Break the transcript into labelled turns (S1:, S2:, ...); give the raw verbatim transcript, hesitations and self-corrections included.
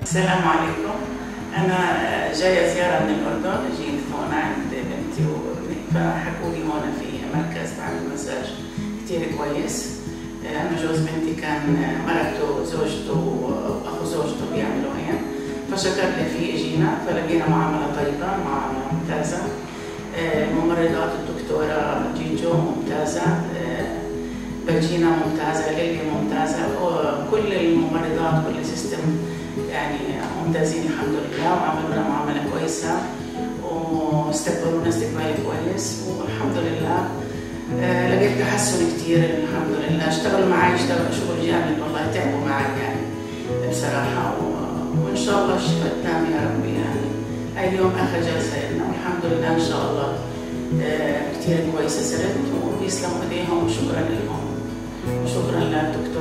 S1: السلام عليكم. أنا جاية زيارة من الأردن، جيت هون عند بنتي وابني، فحكوا لي هون في مركز بعمل مساج كتير كويس. أنا جوز بنتي كان مرته زوجته وأخو زوجته بيعملوا هين، فشكر لي فيه، اجينا فلقينا معاملة طيبة، معاملة ممتازة. الممرضات الدكتورة جيجو ممتازة، بلجينا ممتازة، ليلي ممتازة، وكل الممرضات كل سيستم يعني ممتازين الحمد لله، وعملوا لنا معاملة كويسة واستقبلونا استقبال كويس والحمد لله. آه لقيت تحسن كثير الحمد لله. اشتغلوا معي اشتغلوا شغل جامد والله، تعبوا معي يعني بصراحة، وإن شاء الله الشفاء التام يا ربي. يعني هاي اليوم آخر جلسة لنا والحمد لله إن شاء الله آه كثير كويسة صرت، ويسلموا إيديهم وشكرا لهم وشكرا للدكتور.